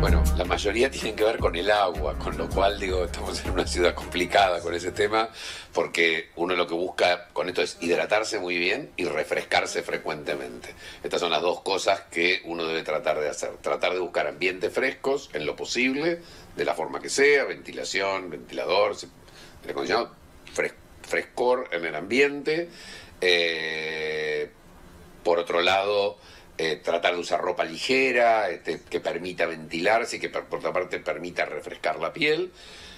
Bueno, la mayoría tienen que ver con el agua, con lo cual digo, estamos en una ciudad complicada con ese tema, porque uno lo que busca con esto es hidratarse muy bien y refrescarse frecuentemente. Estas son las dos cosas que uno debe tratar de hacer. Tratar de buscar ambientes frescos en lo posible, de la forma que sea, ventilación, ventilador, aire acondicionado, frescor en el ambiente. Por otro lado, tratar de usar ropa ligera, que permita ventilarse y que por otra parte permita refrescar la piel.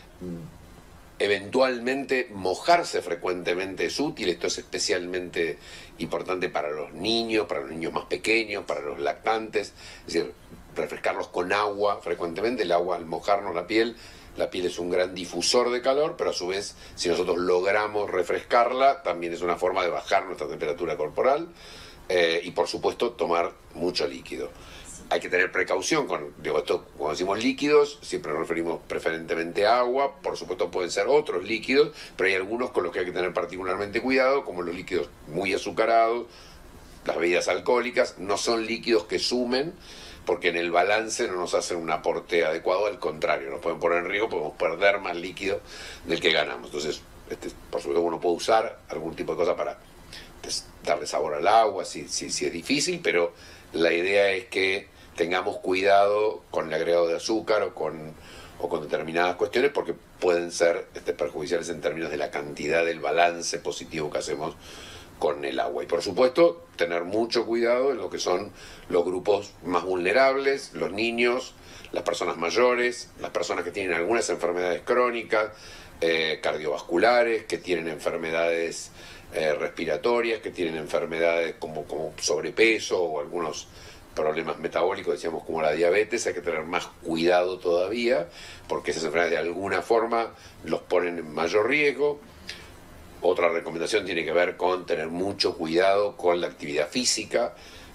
Eventualmente mojarse frecuentemente es útil, esto es especialmente importante para los niños más pequeños, para los lactantes, es decir, refrescarlos con agua frecuentemente. El agua, al mojarnos la piel es un gran difusor de calor, pero a su vez, si nosotros logramos refrescarla, también es una forma de bajar nuestra temperatura corporal. Y por supuesto tomar mucho líquido. Hay que tener precaución con, esto, cuando decimos líquidos, siempre nos referimos preferentemente a agua, por supuesto pueden ser otros líquidos, pero hay algunos con los que hay que tener particularmente cuidado, como los líquidos muy azucarados, las bebidas alcohólicas. No son líquidos que sumen, porque en el balance no nos hacen un aporte adecuado, al contrario, nos pueden poner en riesgo, podemos perder más líquido del que ganamos. Entonces, por supuesto uno puede usar algún tipo de cosa para darle sabor al agua, si es difícil, pero la idea es que tengamos cuidado con el agregado de azúcar o con determinadas cuestiones, porque pueden ser perjudiciales en términos de la cantidad del balance positivo que hacemos con el agua. Y por supuesto, tener mucho cuidado en lo que son los grupos más vulnerables, los niños, las personas mayores, las personas que tienen algunas enfermedades crónicas, cardiovasculares, que tienen enfermedades respiratorias, que tienen enfermedades como sobrepeso o algunos problemas metabólicos, decíamos, como la diabetes. Hay que tener más cuidado todavía, porque esas enfermedades de alguna forma los ponen en mayor riesgo. Otra recomendación tiene que ver con tener mucho cuidado con la actividad física.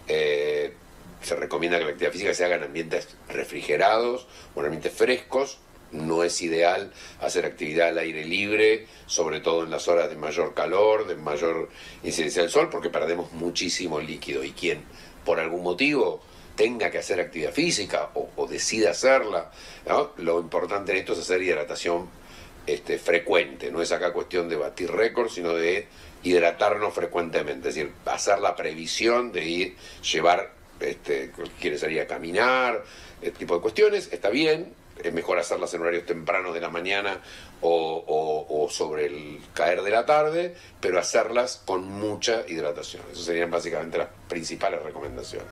Se recomienda que la actividad física se haga en ambientes refrigerados o en ambientes frescos. No es ideal hacer actividad al aire libre, sobre todo en las horas de mayor calor, de mayor incidencia del sol, porque perdemos muchísimo líquido. Y quien por algún motivo tenga que hacer actividad física o decida hacerla, ¿no? Lo importante en esto es hacer hidratación frecuente. No es acá cuestión de batir récords, sino de hidratarnos frecuentemente. Es decir, hacer la previsión de llevar, quiere salir a caminar, este tipo de cuestiones, está bien. Es mejor hacerlas en horarios tempranos de la mañana o sobre el caer de la tarde, pero hacerlas con mucha hidratación. Esas serían básicamente las principales recomendaciones.